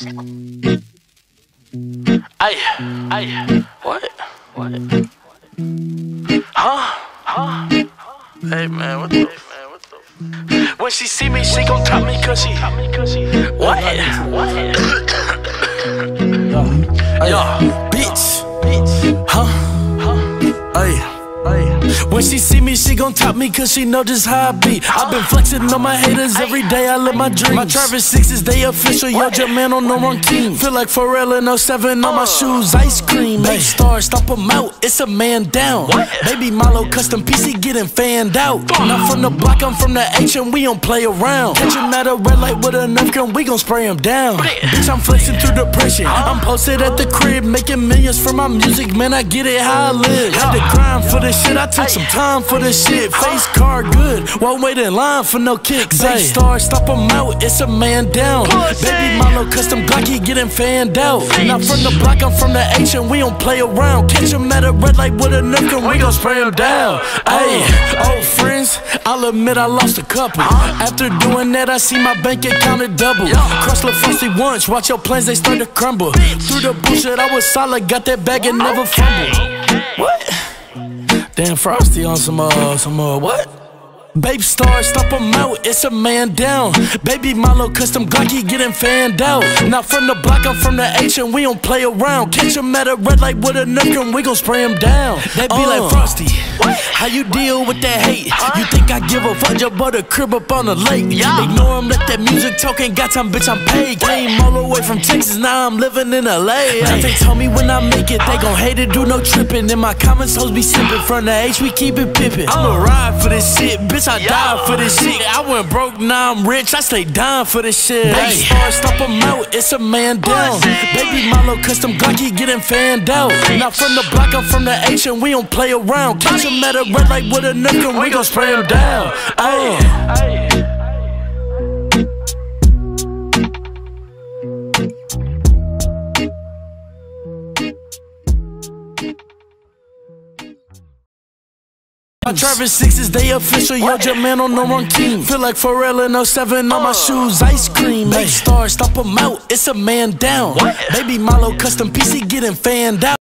Ay, what? Huh? Hey man, what the? When she see me, she gon' top me cause she what? Yo, bitch, huh? When she see me, she gon' top me cause she know just how I be. I been flexing on my haters every day, I live my dreams. My Travis 6s, they official, yo, your man on the wrong team. Feel like Pharrell in 07 on my shoes, ice cream. Make stars, stomp them out, it's a man down. Baby Milo, custom PC, getting fanned out. Not from the block, I'm from the H and we don't play around. Catch him at a red light with a Nerf gun, we gon' spray him down. Bitch, I'm flexing through depression. I'm posted at the crib, making millions for my music, man, I get it how I live. Had to grind for this shit, I took some time for this shit. Face card good, won't wait in line for no kicks. Big star, stop him out, it's a man down. Baby Milo, custom Glocky, getting fanned out. Not from the block, I'm from the H and we don't play around. Catch him at a red light with a Nerf gun, we gon' spray him down. Ayy, old friends, I'll admit I lost a couple. After doing that, I see my bank account at double. Cross the frosty once, watch your plans, they start to crumble. Through the bullshit, I was solid, got that bag and never fumbled. What? Damn, Frosty on some what? Babe star, stop him out, it's a man down. Baby Milo, custom Glocky, getting fanned out. Not from the block, I'm from the H and we don't play around. Catch him at a red light with a Nerf gun, we gon' spray him down. They be like, Frosty, how you deal with that hate? You think I give a fuck, just bought a crib up on the lake. Ignore him, let that music talk, ain't got time, bitch, I'm paid. Came all the way from Texas, now I'm living in LA. They told me when I make it, they gon' hate it, do no tripping. In my comments, hoes be sipping, from the H, we keep it pippin'. I'ma ride for this shit, bitch, I died for this shit. I went broke, now I'm rich, I stay dying for this shit. Big star, stop him out, it's a man down. Baby Milo, custom Glocky, getting fanned out. Not from the block, I'm from the H and we don't play around. Catch him at a red light with a Nerf gun, we gon' spray him down. My Travis 6s, they official, yo, your man on the wrong team. Feel like Pharrell in 07 on my shoes, ice cream. Make stars, stomp him out, it's a man down. Baby Milo, custom PC, getting fanned out.